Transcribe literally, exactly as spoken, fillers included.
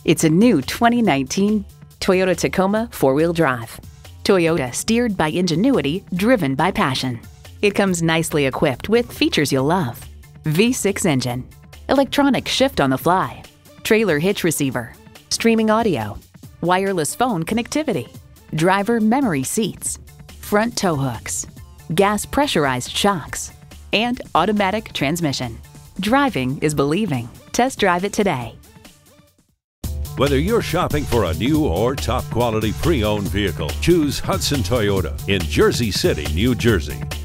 It's a new twenty nineteen Toyota Tacoma four-wheel drive. Toyota, steered by ingenuity, driven by passion. It comes nicely equipped with features you'll love. V six engine, electronic shift on the fly, trailer hitch receiver, streaming audio, wireless phone connectivity, driver memory seats, front tow hooks, gas pressurized shocks, and automatic transmission. Driving is believing. Test drive it today. Whether you're shopping for a new or top quality pre-owned vehicle, choose Hudson Toyota in Jersey City, New Jersey.